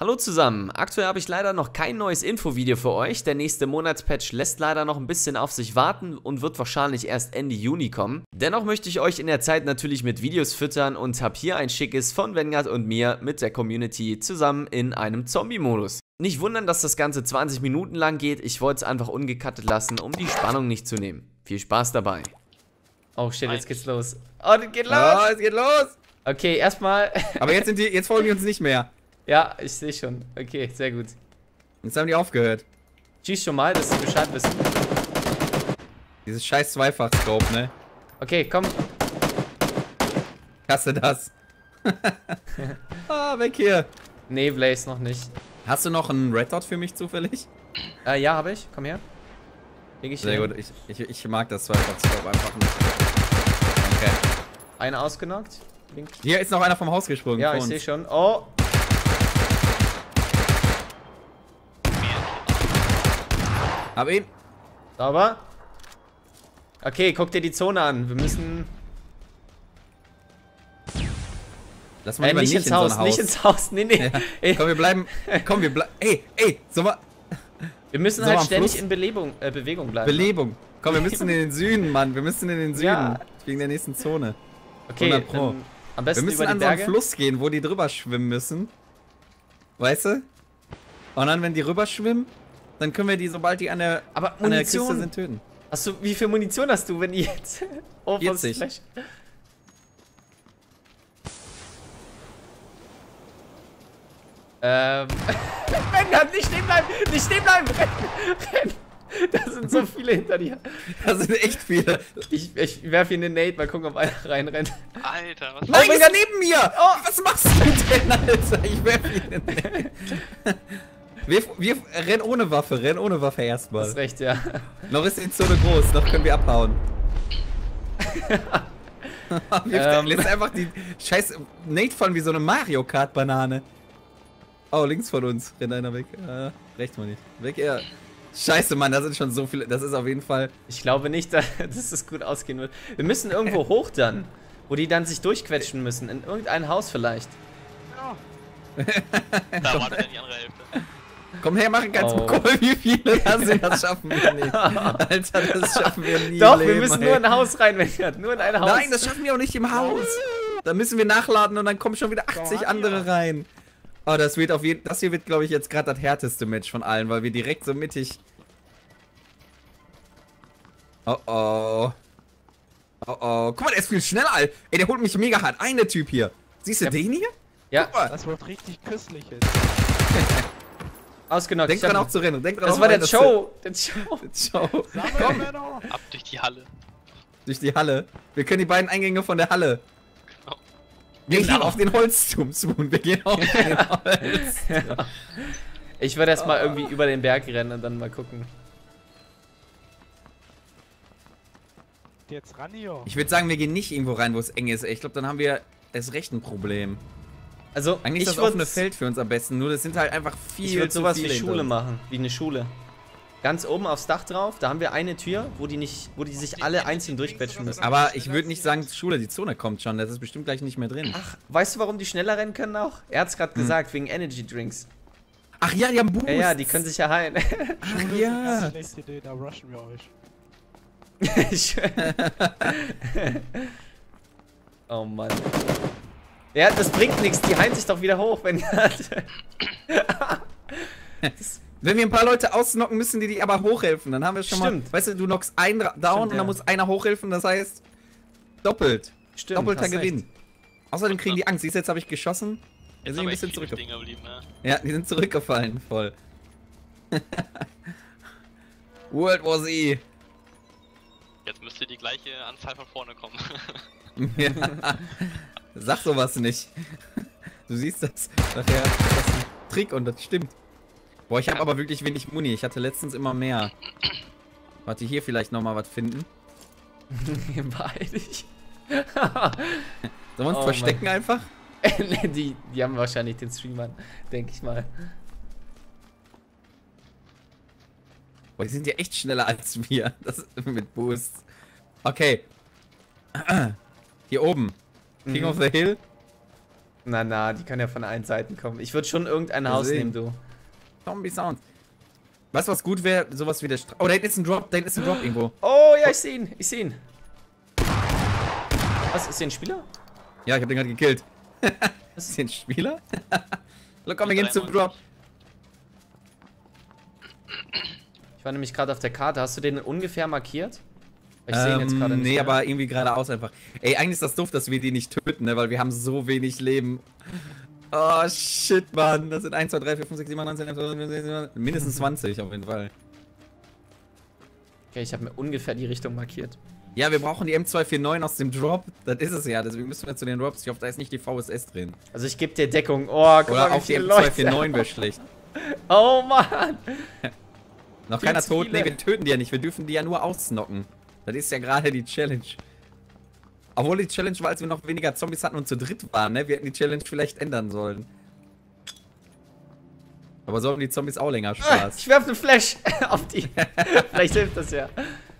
Hallo zusammen, aktuell habe ich leider noch kein neues Infovideo für euch. Der nächste Monatspatch lässt leider noch ein bisschen auf sich warten und wird wahrscheinlich erst Ende Juni kommen. Dennoch möchte ich euch in der Zeit natürlich mit Videos füttern und habe hier ein schickes von Vanguard und mir mit der Community zusammen in einem Zombie-Modus. Nicht wundern, dass das Ganze 20 Minuten lang geht, ich wollte es einfach ungecuttet lassen, um die Spannung nicht zu nehmen. Viel Spaß dabei. Oh shit, jetzt geht's los. Oh, das geht los! Oh, es geht los! Okay, erstmal... Aber jetzt folgen die uns nicht mehr. Ja, ich sehe schon. Okay, sehr gut. Jetzt haben die aufgehört. Schieß schon mal, dass sie Bescheid wissen. Dieses scheiß Zweifach-Scope, ne? Okay, komm. Hasse das. Ah, weg hier. Nee, Blaze noch nicht. Hast du noch einen Red Dot für mich zufällig? Ja, habe ich. Komm her. Leg ich Sehr hier gut, ich mag das Zweifach-Scope einfach nicht. Okay. Einer ausgenockt. Link. Hier ist noch einer vom Haus gesprungen. Ja, ich sehe schon. Oh. Hab ihn. Sauber. Okay, guck dir die Zone an. Wir müssen... Lass mal lieber nicht ins in so Haus, ein Haus. nicht ins Haus. Nee, nee. Ja. Komm, wir bleiben. Komm, wir bleiben. Ey, so mal. Wir müssen So halt am ständig Fluss. in Bewegung bleiben. Belebung. Komm, wir müssen in den Süden, Mann. Wir müssen in den Süden. Ja. Wegen der nächsten Zone. Okay, 100 Pro. dann am besten Wir müssen über die an so einen Berge. Fluss gehen, wo die drüber schwimmen müssen. Weißt du? Und dann, wenn die rüber schwimmen, dann können wir die, sobald die an der Küste Munition. sind, töten. Hast du, wie viel Munition hast du, wenn die jetzt... Oh, 40. Flash. Vanguard, nicht stehen bleiben! Nicht stehen bleiben! Renn! Da sind so viele hinter dir. Das sind echt viele. Ich werfe hier eine Nade, mal gucken, ob einer reinrennt. Alter, was Nein, mein ist Gott. neben mir! Oh. Was machst du denn, Alter? Ich werf ihn. Wir rennen ohne Waffe erstmal. Hast recht, ja. Noch ist die Zone groß, noch können wir abhauen. Lässt einfach die scheiß Nate fallen wie so eine Mario Kart Banane. Oh, links von uns rennt einer weg. Rechts mal nicht. Weg er. Scheiße, Mann, da sind schon so viele. Das ist auf jeden Fall. Ich glaube nicht, dass es gut ausgehen wird. Wir müssen irgendwo hoch dann, wo die dann sich durchquetschen müssen. In irgendein Haus vielleicht. da war dann die andere Hälfte. Komm her, mach ganz Oh. Guck mal, wie viele da sind. Das schaffen wir nicht. Alter, das schaffen wir nie. Doch, im wir Leben, müssen ey. nur in ein Haus rein, Vanguard. Nur in ein Haus. Nein, das schaffen wir auch nicht im Haus. Da müssen wir nachladen und dann kommen schon wieder 80 andere rein. Oh, das wird auf jeden. Das hier wird, glaube ich, jetzt gerade das härteste Match von allen, weil wir direkt so mittig. Oh oh. Oh oh. Guck mal, der ist viel schneller, Alter. Ey, der holt mich mega hart. Eine Typ hier. Siehst du den hier? Ja, Guck mal. Das wird richtig köstlich jetzt. ausgenockt. Denk dran auch zu rennen. Denk dran Das auch war der rein, dass Joe. Der Joe. du- Ciao. Komm, Männer! Ab durch die Halle. Durch die Halle. Wir können die beiden Eingänge von der Halle. Genau. Wir Genau. gehen auf den Holzturm, Spoon. Wir gehen auf den Holzturm. Ich würde erst mal irgendwie über den Berg rennen und dann mal gucken. Jetzt ran hier. Ich würde sagen, wir gehen nicht irgendwo rein, wo es eng ist. Ich glaube, dann haben wir erst recht ein Problem. Also, Eigentlich ist ich das offene würde Feld für uns am besten. Nur das sind halt einfach viel zu sowas wie viele Schule hinter uns. machen. Wie eine Schule. Ganz oben aufs Dach drauf, da haben wir eine Tür, wo die sich alle einzeln durchquetschen müssen. Aber ich würde nicht sagen, Schule, die Zone kommt schon. Das ist bestimmt gleich nicht mehr drin. Ach, weißt du, warum die schneller rennen können auch? Er hat's gerade gesagt, wegen Energy Drinks. Ach ja, die haben Boost. Ja, ja, die können sich ja heilen. Ach ja. Nächste Idee, da rushen wir euch. Oh Mann. Ja, das bringt nichts, die heilen sich doch wieder hoch, wenn Wenn wir ein paar Leute ausnocken, müssen die aber hochhelfen. Dann haben wir schon Stimmt. mal. Weißt du, du knockst einen down Stimmt, und dann ja. muss einer hochhelfen. Das heißt, doppelt. Stimmt, Doppelter hast recht. Gewinn. Außerdem kriegen die Angst. Siehst du, jetzt habe ich geschossen. Wir Jetzt sind ein aber bisschen echt viele zurückgefallen. stehen geblieben, ne? Ja, die sind zurückgefallen, voll. World War Z. Jetzt müsste die gleiche Anzahl von vorne kommen. Ja. Sag sowas nicht. Du siehst das. Nachher ist das ein Trick und das stimmt. Boah, ich habe aber wirklich wenig Muni. Ich hatte letztens immer mehr. Warte, hier vielleicht nochmal was finden. Beeil dich. Sollen wir uns Oh, verstecken einfach? die haben wahrscheinlich den Streamer, denke ich mal. Boah, die sind ja echt schneller als wir. Das mit Boost. Okay. Hier oben. King of the Hill. Na, die können ja von allen Seiten kommen. Ich würde schon irgendein Haus Deswegen. nehmen, du. Zombie Sound. Weißt du, was gut wäre? Sowas wie der Oh, da hinten ist ein Drop. Da hinten ist ein Drop irgendwo. Oh, ja, ich sehe ihn. Ich sehe ihn. Was, ist hier ein Spieler? Ja, ich hab den gerade gekillt. Was? Ist hier ein Spieler? Look, komm, wir gehen zum Drop. Ich war nämlich gerade auf der Karte. Hast du den ungefähr markiert? Ich sehe ihn jetzt gerade nicht Nee, mehr. aber irgendwie geradeaus einfach. Ey, eigentlich ist das doof, dass wir die nicht töten, ne? Weil wir haben so wenig Leben. Oh, shit, Mann. Das sind 1, 2, 3, 4, 5, 6, 7, 8, 9, 10, 11, 12, 13, 14, 15, mindestens 20 auf jeden Fall. Okay, ich habe mir ungefähr die Richtung markiert. Ja, wir brauchen die M249 aus dem Drop. Das ist es ja. Deswegen müssen wir zu den Drops. Ich hoffe, da ist nicht die VSS drin. Also ich gebe dir Deckung. Oh, guck Oder mal, auch wie die viele Leute. M249 wäre schlecht. Oh, Mann. Noch Viel keiner zu tot? viele. Nee, wir töten die ja nicht. Wir dürfen die ja nur ausknocken. Das ist ja gerade die Challenge. Obwohl die Challenge war, als wir noch weniger Zombies hatten und zu dritt waren, ne? Wir hätten die Challenge vielleicht ändern sollen. Aber so haben die Zombies auch länger Spaß. Ich werfe eine Flash auf die. Vielleicht hilft das ja.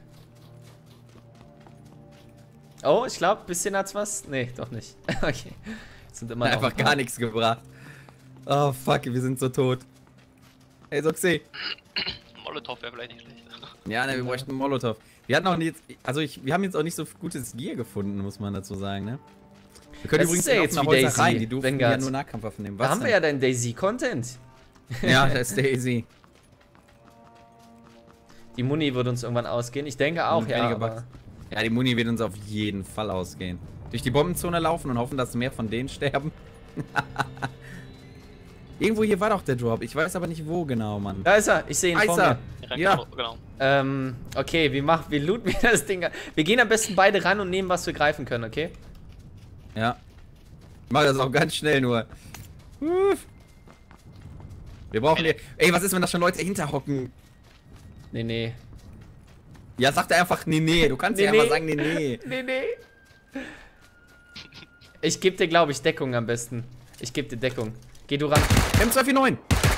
Oh, ich glaube, bisschen hat's was. Nee, doch nicht. Okay. Jetzt sind immer noch Einfach ein paar. gar nichts gebracht. Oh fuck, wir sind so tot. Hey, Soxy. Molotow wäre vielleicht nicht schlecht. Ja, ne, wir bräuchten einen Molotov. Wir hatten auch nicht, wir haben jetzt auch nicht so gutes Gear gefunden, muss man dazu sagen, ne? Wir können Das übrigens ist ja auf jetzt einer wie Holzerei, Daisy, die durften ja Vanguard. nur Nahkampfwaffen nehmen. Da Was haben wir denn? ja deinen Daisy-Content. Ja, das ist Daisy. Die Muni wird uns irgendwann ausgehen. Ich denke auch, Und ja. weniger Aber Bugs. Ja, die Muni wird uns auf jeden Fall ausgehen. Durch die Bombenzone laufen und hoffen, dass mehr von denen sterben. Irgendwo hier war doch der Drop. Ich weiß aber nicht wo genau, Mann. da ist er. Ich sehe ihn vor Eiser! mir. Ja. Genau. Okay, wir looten wieder das Ding. Wir gehen am besten beide ran und nehmen, was wir greifen können, okay? Ja. Ich mach das auch ganz schnell nur. Wir brauchen hier. Ey, was ist, wenn da schon Leute hinterhocken? Nee. Ja, sag da einfach nee. Du kannst Nee, ja einfach nee. sagen nee. Nee. Ich gebe dir, glaube ich, Deckung am besten. Ich gebe dir Deckung. Geh du ran. M249.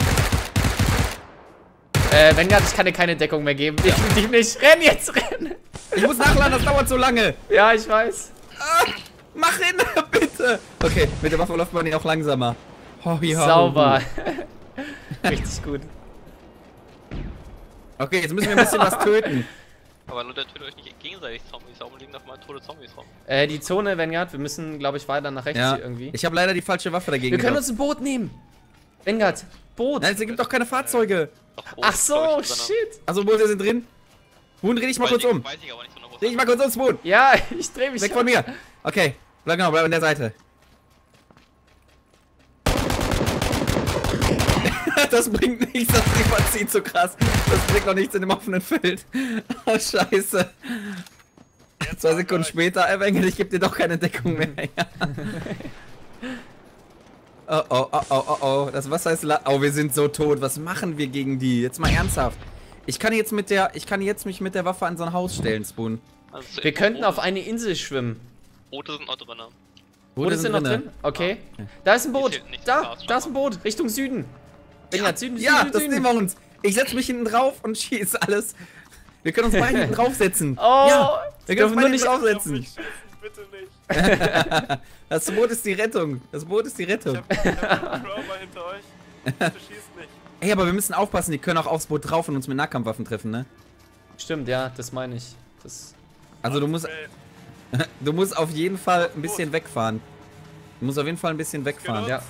Vanguard, ich kann dir keine Deckung mehr geben. Definitiv nicht. Renn jetzt, renn! Ich muss nachladen, das dauert so lange. Ja, ich weiß. Ah, mach hin, bitte. Okay, mit der Waffe läuft man auch langsamer. Oh, ja. Sauber. Richtig gut. Okay, jetzt müssen wir ein bisschen was töten. Aber Leute, tötet euch nicht gegenseitig Zombies, warum liegen doch mal tote Zombies rum? Die Zone, Vanguard, wir müssen, glaube ich, weiter nach rechts Ja, hier irgendwie. ich habe leider die falsche Waffe dagegen Wir können gehabt. uns ein Boot nehmen. Vanguard, Boot. Nein, es gibt doch keine Fahrzeuge. Doch, Ach so, shit. Also, Boote sind drin. Boon, dreh dich mal kurz um. Weiß ich aber nicht so noch, Dreh dich mal kurz ums Boon. Ja, ich drehe mich Weg schon. von mir. Okay, bleib an der Seite. Das bringt nichts, das Liefert zieht so krass. Das bringt noch nichts in dem offenen Feld. Oh, scheiße. 2 Sekunden später, Engel, ich geb dir doch keine Deckung mehr. Oh. Das Wasser ist Oh, wir sind so tot. Was machen wir gegen die? Jetzt mal ernsthaft. Ich kann jetzt mich mit der Waffe an so ein Haus stellen, Spoon. Also Wir könnten auf eine Insel schwimmen. Boote sind noch drin. Boote sind noch drin? Okay. Da ist ein Boot. Da ist ein Boot. Richtung Süden. Vanguard, Süden, Ja, Süden, das Süden. nehmen wir uns. Ich setz mich hinten drauf und schieße alles. Wir können uns beide hinten draufsetzen. Oh, ja, wir können uns dürfen beide nur hinten nicht draufsetzen. Bitte nicht. Das Boot ist die Rettung. Das Boot ist die Rettung. Ich hab einen Crawler hinter euch. Bitte schießt nicht. Ey, aber wir müssen aufpassen, die können auch aufs Boot drauf und uns mit Nahkampfwaffen treffen, ne? Stimmt, ja, das meine ich. Das Also du musst auf jeden Fall ein bisschen wegfahren. Du musst auf jeden Fall ein bisschen wegfahren. ja.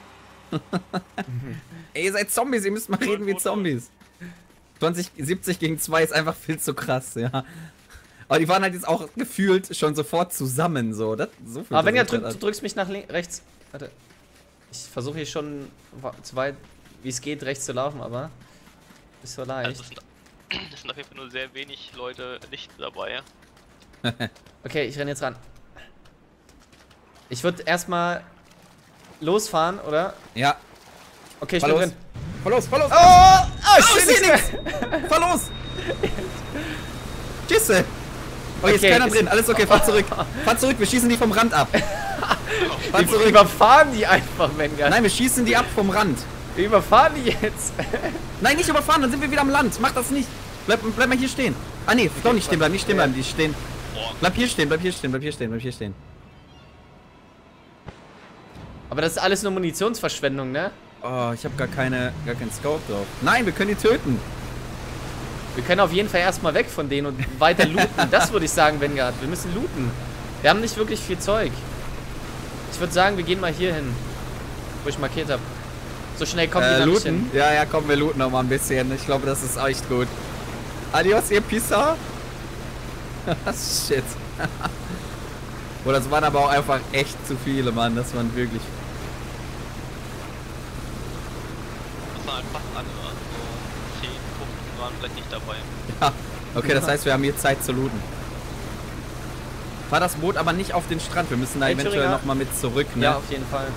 Ey, ihr seid Zombies, ihr müsst mal reden wie Zombies. 70 gegen 2 ist einfach viel zu krass, ja. Aber die waren halt jetzt auch gefühlt schon sofort zusammen, so. So viel Aber Vanguard, du drückst mich nach rechts. Warte. Ich versuche hier schon so weit wie es geht rechts zu laufen, aber ist so leicht. Also es sind auf jeden Fall nur sehr wenig Leute nicht dabei. Okay, ich renne jetzt ran. Ich würde erstmal losfahren, oder? Ja. Okay, ich Fahr bin los. drin. Fahr los, fahr los. Oh, ich seh nix. Fahr los. Schieße. Oh, jetzt Okay, ist keiner ist- drin. Alles okay, fahr zurück. Fahr zurück, wir schießen die vom Rand ab. Fahr Wir zurück. überfahren die einfach, Vanguard. Nein, wir schießen die ab vom Rand. Wir überfahren die jetzt. Nein, nicht überfahren, dann sind wir wieder am Land. Mach das nicht. Bleib mal hier stehen. Ah, nee, doch nicht stehen bleiben, nicht stehen bleiben. Die stehen. Bleib hier stehen, bleib hier stehen, bleib hier stehen, bleib hier stehen. Aber das ist alles nur Munitionsverschwendung, ne? Oh, ich habe gar keinen Scope drauf. Nein, wir können die töten. Wir können auf jeden Fall erstmal weg von denen und weiter looten. Das würde ich sagen, Vanguard. Wir müssen looten. Wir haben nicht wirklich viel Zeug. Ich würde sagen, wir gehen mal hier hin, wo ich markiert habe. So schnell kommen die da nicht hin. Ja, ja, komm, wir looten noch mal ein bisschen. Ich glaube, das ist echt gut. Adios, ihr Pisser. Shit. Boah, das waren aber auch einfach echt zu viele, Mann. Das waren wirklich... Das waren einfach andere. So 10, 15 waren vielleicht nicht dabei. Ja, okay, das heißt, wir haben hier Zeit zu looten. Fahr das Boot aber nicht auf den Strand. Wir müssen da eventuell noch mal mit zurück, ne? Ja, auf jeden Fall.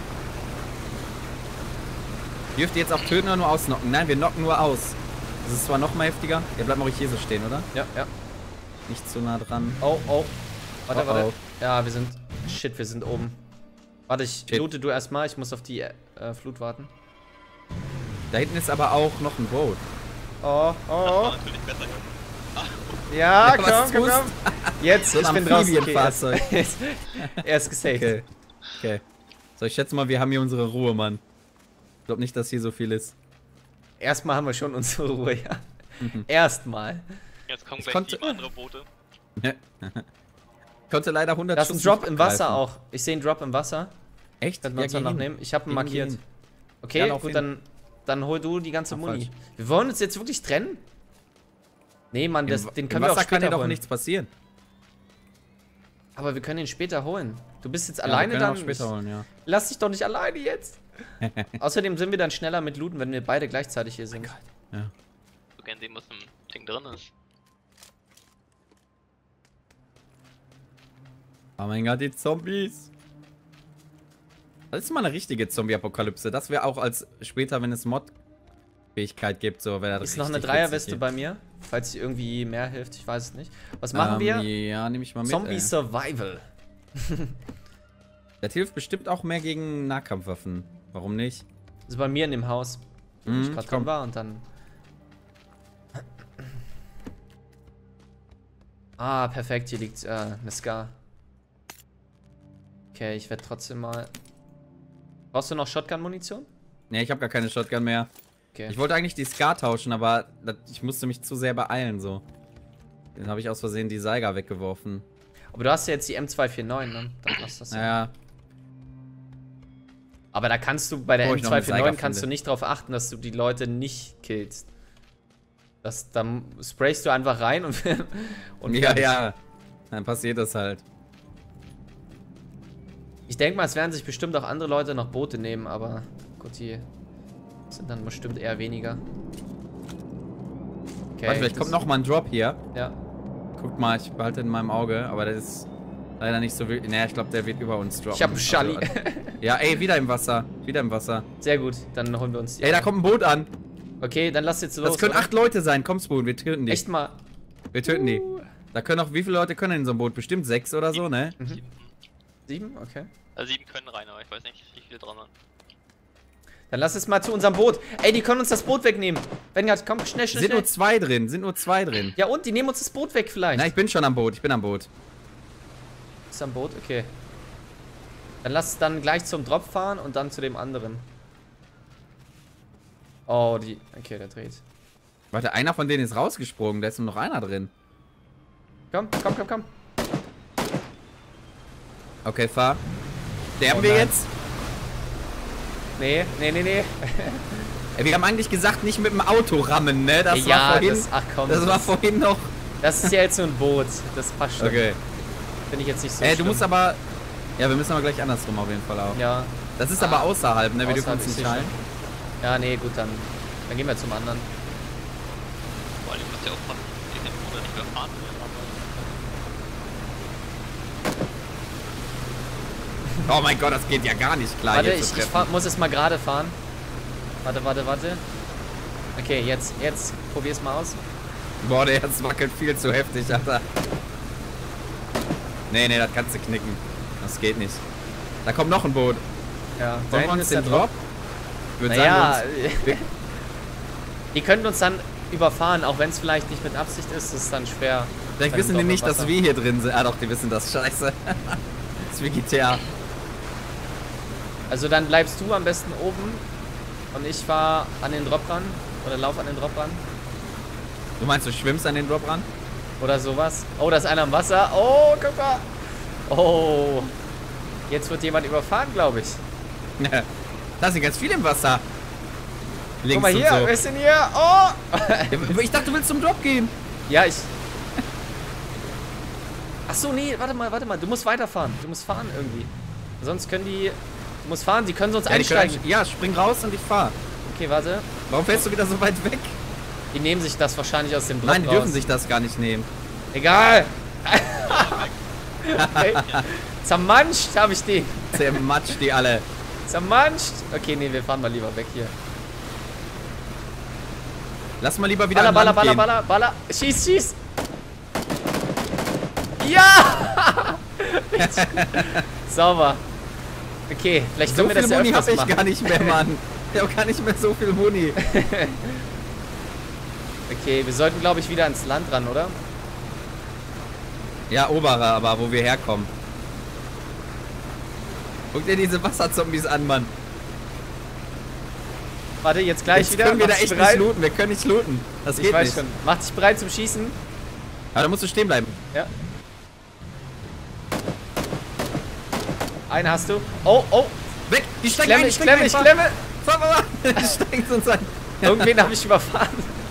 Dürft ihr jetzt auch töten oder nur ausnocken? Nein, wir knocken nur aus. Das ist zwar noch mal heftiger. Ihr bleibt mal ruhig hier so stehen, oder? Ja, ja. Nicht zu nah dran. Oh, oh. Warte, Oh, warte. oh. Ja, wir sind... Shit, wir sind oben. Warte, ich loote du erstmal. Ich muss auf die Flut warten. Da hinten ist aber auch noch ein Boot. Oh, Das war natürlich besser, Junge. Ja, Ja, was komm. tust? Jetzt, So ein ich bin draußen. Okay, Amphibienfahrzeug. er ist gesaved. Okay. Okay. So, ich schätze mal, wir haben hier unsere Ruhe, Mann. Ich glaube nicht, dass hier so viel ist. Erstmal haben wir schon unsere Ruhe, ja. Erstmal. Jetzt kommen Ich gleich konnte- 7 andere Boote. Ich konnte leider 100 Da ist ein Schuss Drop nicht im Wasser abgreifen. auch. Ich sehe einen Drop im Wasser. Echt? Könnten wir uns dann noch nehmen. Ich habe ihn Gehen, markiert. gehen. Okay, Ja, lauf gut, hin. dann hol du die ganze Ach, Muni. falsch. Wir wollen uns jetzt wirklich trennen? Nee, Mann, den Im können wir auch Wasser kann später dir doch holen. nichts passieren. Aber wir können ihn später holen. Du bist jetzt Ja, alleine wir können dann? auch später holen, ja. Lass dich doch nicht alleine jetzt. Außerdem sind wir dann schneller mit Looten, wenn wir beide gleichzeitig hier sind. Ja. So gern sehen, was im Ding drin ist. Oh mein Gott, die Zombies. Das ist mal eine richtige Zombie-Apokalypse. Das wäre auch als später, wenn es Mod-Fähigkeit gibt, so wäre das Ist noch eine richtig Dreierweste witzig bei mir, falls sie irgendwie mehr hilft. Ich weiß es nicht. Was machen wir? Ja, nehme ich mal mit. Zombie ey. Survival. Das hilft bestimmt auch mehr gegen Nahkampfwaffen. Warum nicht? Also bei mir in dem Haus, wo ich gerade drin war und dann... Ah, perfekt, hier liegt eine Scar. Okay, ich werde trotzdem mal... Brauchst du noch Shotgun-Munition? Ne, ich habe gar keine Shotgun mehr. Okay. Ich wollte eigentlich die Scar tauschen, aber ich musste mich zu sehr beeilen, so. Dann habe ich aus Versehen die Saiga weggeworfen. Aber du hast ja jetzt die M249, ne? Dann passt das ja. Naja, Aber da kannst du, bei der Bevor ich noch eine Saiga M249 kannst du finde. nicht darauf achten, dass du die Leute nicht killst. Dann sprayst du einfach rein und ja, fertig. ja. Dann passiert das halt. Ich denke mal, es werden sich bestimmt auch andere Leute noch Boote nehmen, aber gut, die sind dann bestimmt eher weniger. Okay, Warte, vielleicht kommt noch mal ein Drop hier. Ja. Guckt mal, ich behalte in meinem Auge, aber das ist leider nicht so wirklich. Naja, ich glaube, der wird über uns droppen. Ich habe einen Schalli. Also, ja, ey, wieder im Wasser. Wieder im Wasser. Sehr gut, dann holen wir uns die. Ey, da kommt ein Boot an. Okay, dann lass jetzt los. Das können oder? 8 Leute sein. Komm, Spoon, wir töten die. Echt mal. Wir töten die. Da können auch, wie viele Leute können in so einem Boot? Bestimmt 6 oder so, ne? 7? Okay. Also 7 können rein, aber ich weiß nicht, wie viele dran sind. Dann lass es mal zu unserem Boot. Ey, die können uns das Boot wegnehmen. Vanguard, komm, schnell, schnell, Sind schnell. nur 2 drin, sind nur 2 drin. Ja und, die nehmen uns das Boot weg vielleicht. Na, ich bin schon am Boot, ich bin am Boot. Ist am Boot? Okay. Dann lass es dann gleich zum Drop fahren und dann zu dem anderen. Oh, die... Okay, der dreht. Warte, einer von denen ist rausgesprungen, da ist nur noch einer drin. Komm, komm, komm, komm. Okay, fahr. Sterben Oh wir nein. jetzt? Nee, nee, nee, nee. Ey, wir haben eigentlich gesagt, nicht mit dem Auto rammen, ne? Das ja, war vorhin. das... Ach komm. Das war vorhin noch. Das ist ja jetzt so ein Boot. Das passt schon. Okay. Finde ich jetzt nicht so Du schlimm. musst aber. Ja, wir müssen aber gleich andersrum auf jeden Fall auch. Ja. Das ist aber außerhalb, ne? Wir dürfen Außerhalb uns ist nicht hier teilen. schon. Ja, nee, gut, dann gehen wir zum anderen. Vor allem müsst ihr aufpassen, dass ihr den Bruder nicht überfahren will. Oh mein Gott, das geht ja gar nicht klar. Warte, hier ich zu treffen. muss es mal gerade fahren. Warte, warte, warte. Okay, jetzt probier's mal aus. Boah, der Herz wackelt viel zu heftig, Alter. Nee, nee, das kannst du knicken. Das geht nicht. Da kommt noch ein Boot. Ja, da Wollen wir hinten uns ist der den Drop. Drop? Ich würde Naja, sagen, wir uns- die könnten uns dann überfahren, auch wenn es vielleicht nicht mit Absicht ist, ist es dann schwer. vielleicht Dann wissen die doch im nicht, dass Wasser. wir hier drin sind. Ah doch, die wissen das. Scheiße. Das ist wie GTA. Also dann bleibst du am besten oben und ich fahr an den Drop ran. Oder lauf an den Drop ran. Du meinst, du schwimmst an den Drop ran? Oder sowas. Oh, da ist einer im Wasser. Oh, guck mal. Oh. Jetzt wird jemand überfahren, glaube ich. Da sind ganz viele im Wasser. Links Guck mal hier, und wer ist denn hier? Oh. so. Ich dachte, du willst zum Drop gehen. Ja, ich... Ach so, nee, warte mal. Du musst weiterfahren. Du musst fahren irgendwie. Sonst können die... Du musst fahren, die können sonst einsteigen. Ja, spring raus und ich fahr. Okay, warte. Warum fährst du wieder so weit weg? Die nehmen sich das wahrscheinlich aus dem Drop Nein, die raus. dürfen sich das gar nicht nehmen. Egal. Okay. Zermanscht habe ich die. Zermatscht die alle. Zermanscht. Okay, nee, wir fahren mal lieber weg hier. Lass mal lieber wieder Baller, an Baller, Land Baller, gehen. Baller, Baller. Schieß, schieß. Ja! Sauber. Okay, vielleicht So können wir viel das ja Muni öfters hab ich machen. gar nicht mehr, Mann. Ich hab gar nicht mehr so viel Muni. Okay, wir sollten, glaube ich, wieder ans Land ran, oder? Ja, oberer, aber wo wir herkommen. Guck dir diese Wasserzombies an, Mann. Warte, jetzt gleich Jetzt wieder. können wir da Mach dich echt bereit. nicht looten. Wir können nicht looten. Das Ich geht weiß nicht. schon. Mach dich bereit zum Schießen. Aber da musst du stehen bleiben. Ja. Einen hast du. Oh, oh. Weg! Die steigen Klemme, ein, ich klemme, ich fahr. klemme. Fahr mal. Die steigen uns an. Irgendwen habe ich überfahren.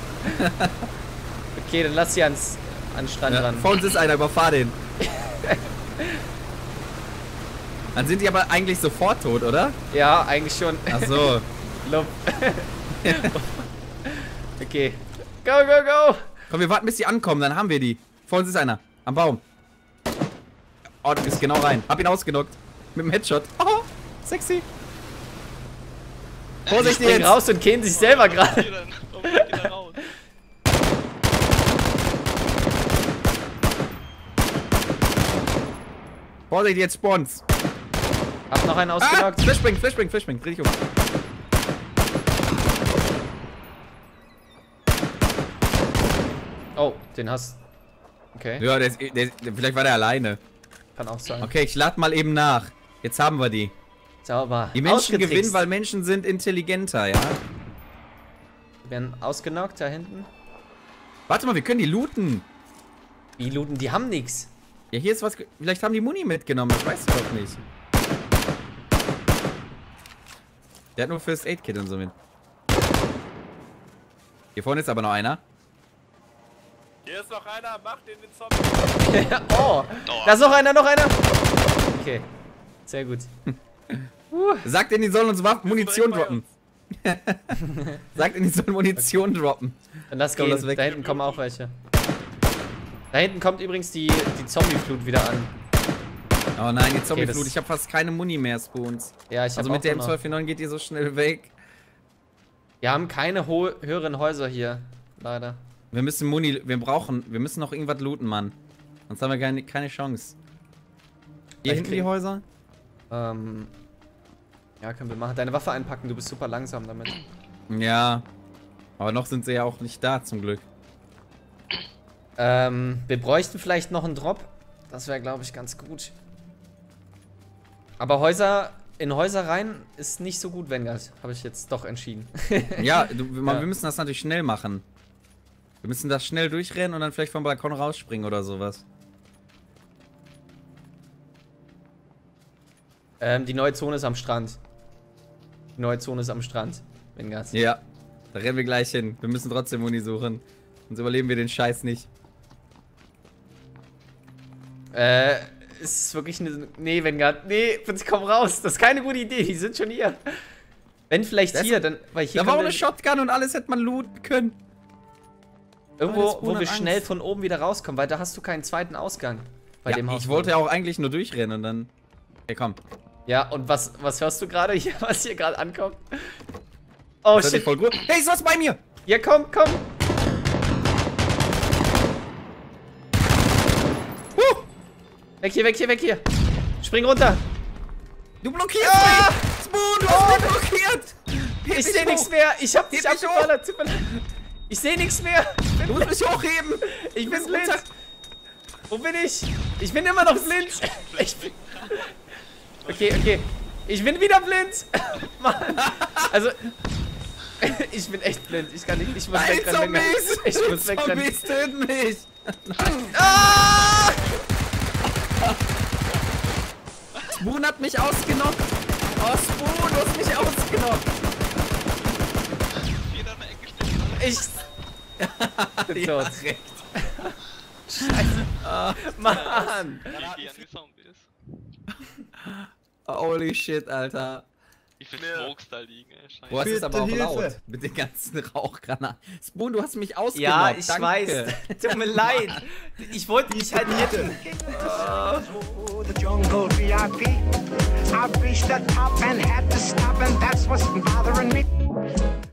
Okay, dann lass sie an Strand Ja, ran. vor uns ist einer, überfahr den. Dann sind die aber eigentlich sofort tot, oder? Ja, eigentlich schon. Ach so. Lob. Okay. Go, go, go. Komm, wir warten, bis die ankommen, dann haben wir die. Vor uns ist einer. Am Baum. Oh, du bist genau rein. Hab ihn ausgenockt. Mit dem Headshot. Oh, sexy. Vorsicht Springen jetzt. raus und kehren sich selber gerade. Warum geht ihr da raus? Vorsicht, jetzt spawns. Hab noch einen Ah, ausgenockt. Flashbang. Dreh dich um. Oh, den hast. Okay, Ja, vielleicht war der alleine. kann auch sein. Okay, ich lade mal eben nach. Jetzt haben wir die. Sauber. Die Menschen Ausgetrickst. gewinnen, weil Menschen sind intelligenter, ja? Wir werden ausgenockt da hinten. Warte mal, wir können die looten. Wie looten? Die haben nix. Ja, hier ist was. Vielleicht haben die Muni mitgenommen, das weißt du doch nicht. Der hat nur First Aid Kit und so mit. Hier vorne ist aber noch einer. Hier ist noch einer, mach den Zombie. Oh, da ist noch einer, Okay, sehr gut. Sagt denen, die sollen uns Munition direkt bei droppen. Sagt denen, die sollen Munition droppen. Dann lass Komm, gehen. lass weg. Da hinten kommen auch welche. Da hinten kommt übrigens die Zombie-Flut wieder an. Oh nein, die Zombie-Flut. das- Ich habe fast keine Muni mehr, Spoons. Ja, ich Also hab mit der auch noch. M249 geht die so schnell weg. Wir haben keine höheren Häuser hier, leider. Wir müssen wir müssen noch irgendwas looten, Mann. Sonst haben wir keine Chance. Hier Ich hinten die krieg- Häuser? Ja, können wir machen. Deine Waffe einpacken, du bist super langsam damit. Ja. Aber noch sind sie ja auch nicht da, zum Glück. Wir bräuchten vielleicht noch einen Drop. Das wäre, glaube ich, ganz gut. Aber in Häuser rein ist nicht so gut, Vanguard. Habe ich jetzt doch entschieden. Ja, Ja. wir müssen das natürlich schnell machen. Wir müssen das schnell durchrennen und dann vielleicht vom Balkon rausspringen oder sowas. Die neue Zone ist am Strand. Die neue Zone ist am Strand, Vanguard. Ja, da rennen wir gleich hin. Wir müssen trotzdem Muni suchen. Sonst überleben wir den Scheiß nicht. Ist wirklich eine... Nee, Vanguard. Nee, bitte komm raus. Das ist keine gute Idee. Die sind schon hier. Wenn vielleicht Das- hier, dann... Weil hier Da war auch können eine wir Shotgun und alles hätte man looten können. irgendwo, alles wo wir ohne Angst. schnell von oben wieder rauskommen, weil da hast du keinen zweiten Ausgang. Bei dem Ja, Haus. ich wollte ja auch eigentlich nur durchrennen und dann... Okay, komm. Ja, und was hörst du gerade hier, was hier gerade ankommt? Oh, Das hört sich shit. voll gut. Hey, ist was bei mir? Ja, komm. Weg hier. Spring runter. Du blockierst Ah! mich! Spoon, du hast mich blockiert! Heb Ich mich sehe nichts hoch. mehr. Ich hab dich Heb mich abgeballert. Tut mir leid. Ich sehe nichts mehr. Du musst mich hochheben! Ich bin bist blind. runter. Wo bin ich? Ich bin immer noch blind. Ich bin... Okay. Ich bin wieder blind. Mann. Also, ich bin echt blind. Ich kann nicht mehr wegrennen. Ich muss wegrennen. Zombies töten mich. Ah! Spoon hat mich ausgenockt. Oh, Spoon, du hast mich ausgenockt. Jeder in der Ecke steht. Ich bin Ja, tot. recht. Scheiße. Mann. GG an die Zombies. Holy shit, Alter. Wie viele Smokes da liegen, ey. Scheiße. Boah, es ist aber auch Hilfe. laut. Mit den ganzen Rauchgranaten. Spoon, du hast mich ausgenockt. Ja, ich danke. weiß. Tut mir leid. Ich wollte dich halt retten. The jungle VIP. I reached the top and had to stop, and that's what's bothering me.